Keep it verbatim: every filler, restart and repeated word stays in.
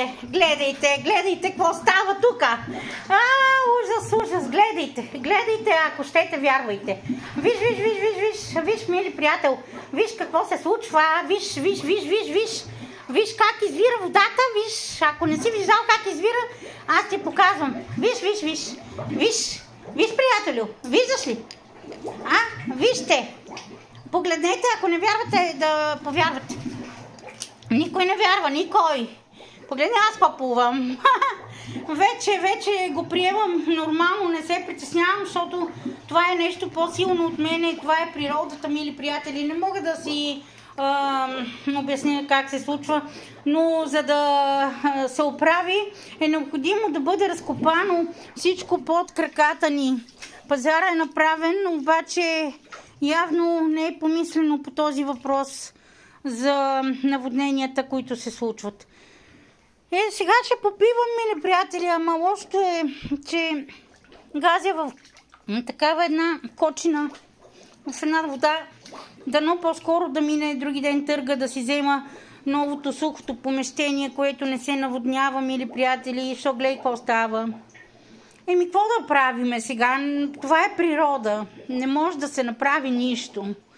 Леле, гледайте, гледайте какво става тук. А, ужас, ужас, гледайте, гледайте, ако щете, вярвайте. Виж, виж, виж, виж, виж, виж, мили приятел, виж какво се случва, виж, виж, виж, виж, виж, виж как извира водата, виж, ако не си виждал как извира, аз ти показвам. Виж, виж, виж, виж, виж, приятелю, виждаш ли? А, вижте, погледнете, ако не вярвате, да повярвате. Никой не вярва, никой. Погледни, аз пъплувам. вече, вече го приемам нормално, не се притеснявам, защото това е нещо по-силно от мене, това е природата, мили приятели. Не мога да си а, обясня как се случва, но за да се оправи е необходимо да бъде разкопано всичко под краката ни. Пазара е направен, обаче явно не е помислено по този въпрос за наводненията, които се случват. Е, сега ще попивам, мили приятели, ама лошото е, че газя в такава една кочина, в една вода, дано по-скоро да мине други ден търга, да си взема новото сухото помещение, което не се наводнява, мили приятели, шо гледай какво става. Еми, какво да правиме сега? Това е природа. Не може да се направи нищо.